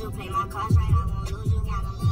you, play my cards right, I won't lose you, got 'em